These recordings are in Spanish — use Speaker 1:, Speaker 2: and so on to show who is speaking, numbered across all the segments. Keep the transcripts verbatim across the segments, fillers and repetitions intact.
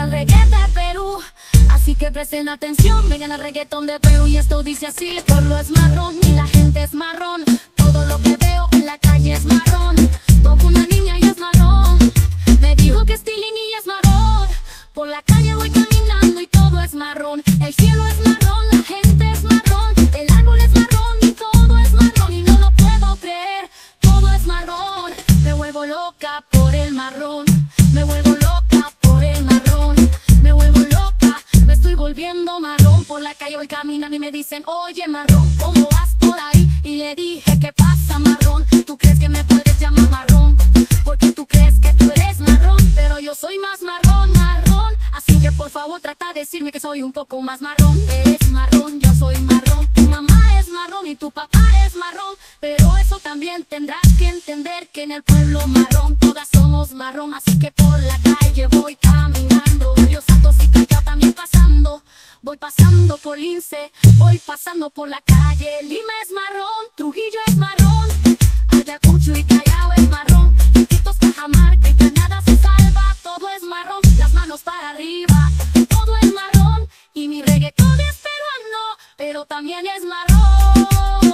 Speaker 1: al reggaetón de Perú. Así que presten atención, vengan al reggaetón de Perú. Y esto dice así: el pueblo es marrón y la gente es marrón. Todo lo que veo en la calle es marrón. Toco una niña y es marrón. Me dijo que Stilling y es marrón. Por la calle voy caminando y todo es marrón. El cielo es marrón, la gente es marrón. El árbol es marrón y todo es marrón. Y no lo puedo creer, todo es marrón. Me vuelvo loca por el marrón. Me vuelvo loca por el marrón. Me vuelvo loca, me estoy volviendo marrón. Por la calle voy caminando y me dicen: oye marrón, ¿cómo vas por ahí? Y le dije: ¿qué pasa marrón? ¿Tú crees que me puedes llamar marrón? Porque tú crees que tú eres marrón, pero yo soy más marrón, marrón. Así que por favor trata de decirme que soy un poco más marrón. Eres marrón, yo soy marrón. Tu mamá es marrón y tu papá es marrón. Pero eso también tendrás que entender, que en el pueblo marrón todas somos marrón. Así que por la calle voy caminando, Río Santos y Callao también pasando. Voy pasando por Lince, voy pasando por la calle. Lima es marrón, Trujillo es marrón, Ayacucho y Callao es marrón. Iquitos, Cajamarca y Granada se salva, todo es marrón. Las manos para arriba, todo es marrón. Y mi reggaetón es peruano, pero también es marrón.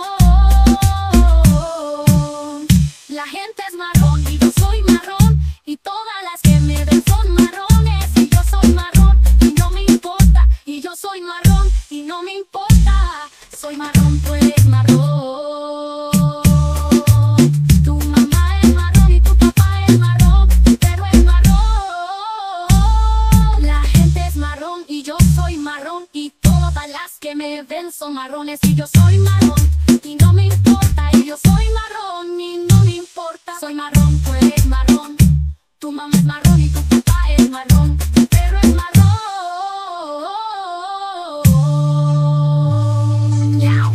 Speaker 1: La gente es marrón y yo soy marrón. Y todas las que me ven son marrones. Y yo soy marrón y no me importa. Y yo soy marrón y no me importa. Soy marrón, tú eres marrón. Tu mamá es marrón y tu papá es marrón, pero es marrón. La gente es marrón y yo soy marrón. Y todas las que me ven son marrones. Y yo soy marrón y no me importa. Y yo soy marrón y no me importa. Soy marrón, tú eres marrón. Tu mamá es marrón y tu papá es marrón, pero es marrón. Yeah.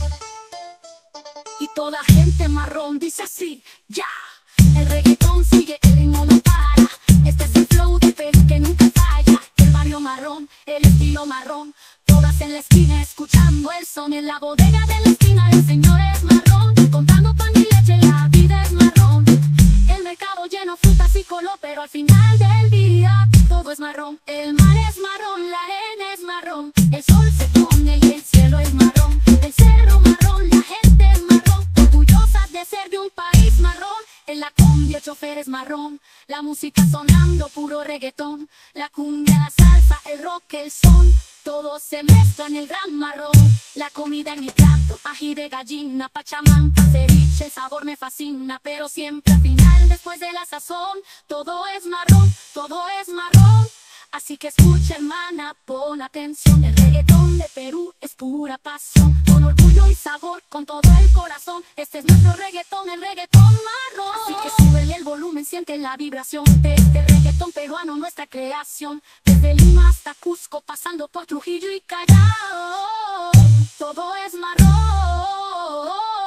Speaker 1: Y toda gente marrón dice así: ya. El reggaetón sigue, el ritmo no para. Este es el flow de Perú que nunca falla. El barrio marrón, el estilo marrón. Todas en la esquina escuchando el son. En la bodega de la esquina el señor es marrón. Contando pan y leche, la vida es marrón. El mercado lleno frutas y color, pero al final del día todo es marrón. El mar es marrón, la arena es marrón. El sol se pone y el cielo es marrón. El cerro marrón, la gente es marrón. Orgullosa de ser de un país marrón. En la combi el chofer es marrón. La música sonando, puro reggaetón. La cumbia, la salsa, el rock, el son. Todo se mezcla en el gran marrón. La comida en mi plato, ají de gallina, pachamanca, ceviche, el sabor me fascina. Pero siempre al final, después de la sazón, todo es marrón, todo es marrón. Así que escucha hermana, pon atención. El reggaetón de Perú es pura pasión, con orgullo y sabor, con todo el corazón. Este es nuestro reggaetón, el reggaetón marrón. Así que súbele el volumen, siente la vibración de este reggaetón peruano, nuestra creación. Desde Lima hasta Cusco, pasando por Trujillo y Callao, todo es marrón.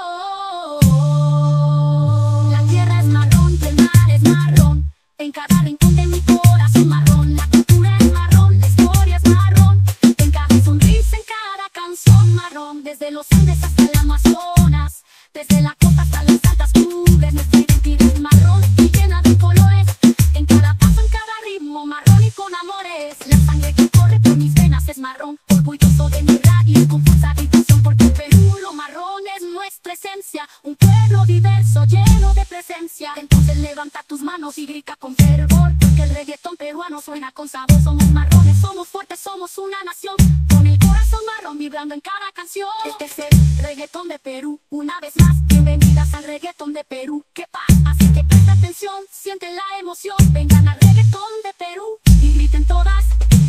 Speaker 1: La tierra es marrón y el mar es marrón. En cada rincón de mi corazón marrón. La cultura es marrón, la historia es marrón. En cada sonrisa, en cada canción marrón. Desde los Andes hasta el Amazonas, desde la costa hasta las altas cumbres. Nuestra identidad es marrón y llena de colores. En cada paso, en cada ritmo, marrón y con amores. La sangre que corre por mis venas es marrón. Orgulloso de mi raíz, con fuerza y pasión. Porque Perú, lo marrón es nuestra esencia. Un pueblo diverso, lleno de presencia. Entonces levanta tus manos y grita con fervor, porque el reggaetón peruano suena con sabor. Somos marrones, somos fuertes, somos una nación, con el corazón marrón vibrando en cada canción. Este es el reggaetón de Perú, una vez más, bienvenidas al reggaetón de Perú. ¿Qué pasa? Así que presta atención, siente la emoción. Vengan al reggaetón de Perú y griten todas: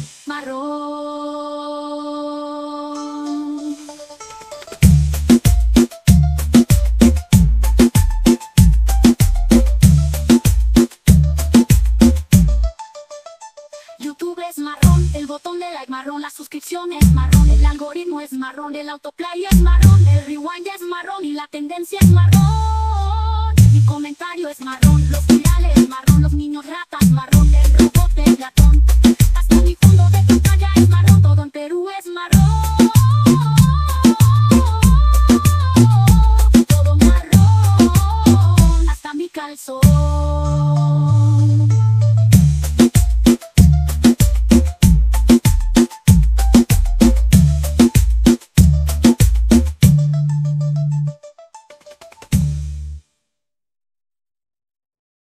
Speaker 1: marrón. YouTube es marrón, el botón de like marrón, la suscripción es marrón, el algoritmo es marrón, el autoplay es marrón, el rewind es marrón y la tendencia es marrón. Mi comentario es marrón, los virales marrón, los niños ratas